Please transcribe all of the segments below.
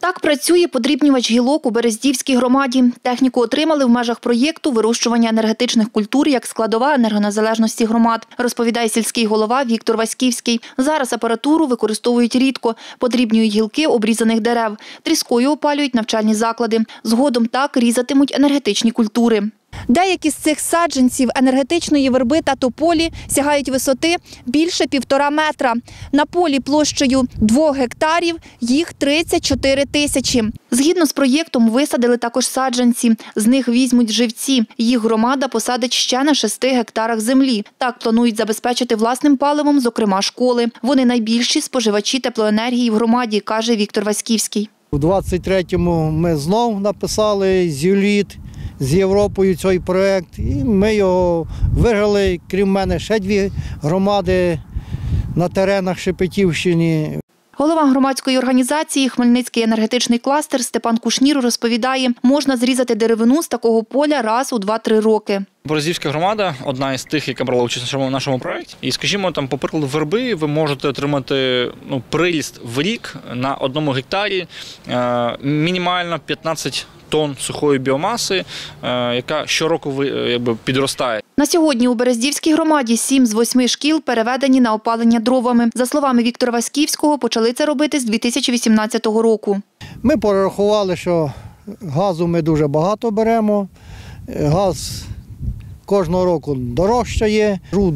Так працює подрібнювач гілок у Берездівській громаді. Техніку отримали в межах проєкту «Вирощування енергетичних культур як складова енергонезалежності громад», розповідає сільський голова Віктор Васьківський. Зараз апаратуру використовують рідко, подрібнюють гілки обрізаних дерев, тріскою опалюють навчальні заклади. Згодом так різатимуть енергетичні культури. Деякі з цих саджанців енергетичної верби та тополі сягають висоти більше 1,5 метра. На полі площею 2 гектарів їх 34 тисячі. Згідно з проєктом висадили також саджанці. З них візьмуть живці. Їх громада посадить ще на 6 гектарах землі. Так планують забезпечити власним паливом, зокрема, школи. Вони найбільші споживачі теплоенергії в громаді, каже Віктор Васьківський. У 23-му ми знов написали з ЮЛІТ, з Європою цей проєкт, і ми його виграли. Крім мене, ще 2 громади на теренах Шепетівщини. Голова громадської організації «Хмельницький енергетичний кластер» Степан Кушнір розповідає, можна зрізати деревину з такого поля раз у 2-3 роки. Берездівська громада – одна із тих, яка брала участь в нашому проєкті. І, скажімо, там, по прикладу верби, ви можете отримати приріст в рік на 1 гектарі мінімально 15 тонн сухої біомаси, яка щороку підростає. На сьогодні у Берездівській громаді 7 з 8 шкіл переведені на опалення дровами. За словами Віктора Васьківського, почали це робити з 2018 року. Ми порахували, що газу ми дуже багато беремо. Газ кожного року дорожчає. У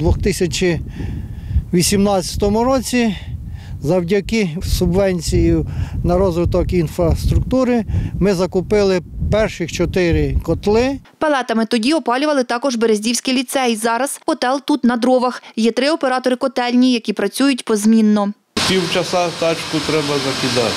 2018 році завдяки субвенції на розвиток інфраструктури ми закупили перших 4 котли. Пелетами тоді опалювали також Берездівський ліцей. Зараз котел тут на дровах. Є 3 оператори котельні, які працюють позмінно. Півчаса тачку треба закидати.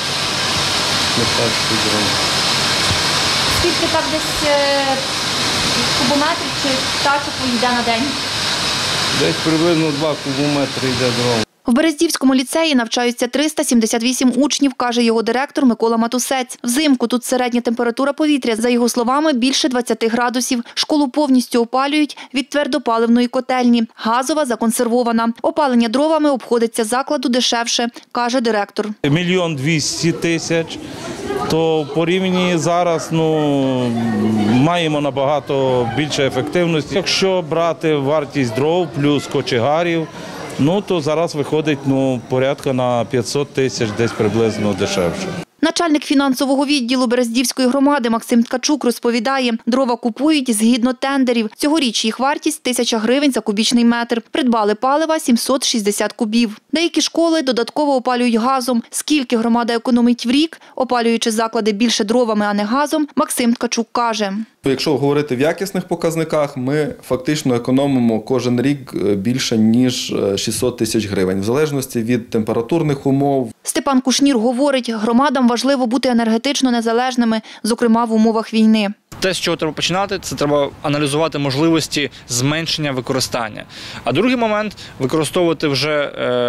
Скільки так десь кубометрів чи тачок йде на день? Десь приблизно 2 кубометри йде дров. В Берездівському ліцеї навчаються 378 учнів, каже його директор Микола Матусець. Взимку тут середня температура повітря, за його словами, більше 20 градусів. Школу повністю опалюють від твердопаливної котельні. Газова законсервована. Опалення дровами обходиться закладу дешевше, каже директор. 1 200 000. То в порівнянні зараз маємо набагато більше ефективності. Якщо брати вартість дров плюс кочегарів, то зараз виходить порядка на 500 000 десь приблизно дешевше. Начальник фінансового відділу Берездівської громади Максим Ткачук розповідає, дрова купують згідно тендерів. Цьогоріч їх вартість – 1000 гривень за кубічний метр. Придбали палива – 760 кубів. Деякі школи додатково опалюють газом. Скільки громада економить в рік, опалюючи заклади більше дровами, а не газом, Максим Ткачук каже. Якщо говорити в якісних показниках, ми фактично економимо кожен рік більше, ніж 600 000 гривень, в залежності від температурних умов. Степан Кушнір говорить, громадам важливо бути енергетично незалежними, зокрема в умовах війни. Те, з чого треба починати, це треба аналізувати можливості зменшення використання. А другий момент – використовувати вже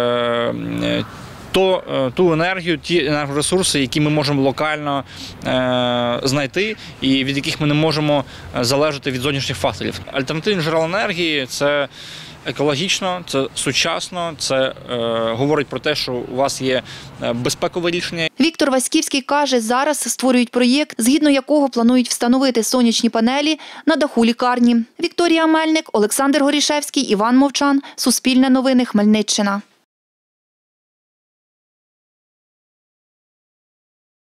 ту енергію, ті енергоресурси, які ми можемо локально знайти і від яких ми не можемо залежати від зовнішніх факторів. Альтернативні джерела енергії – це екологічно, це сучасно, це говорить про те, що у вас є безпекове рішення. Віктор Васьківський каже, зараз створюють проєкт, згідно якого планують встановити сонячні панелі на даху лікарні. Вікторія Мельник, Олександр Горішевський, Іван Мовчан. Суспільне новини, Хмельниччина.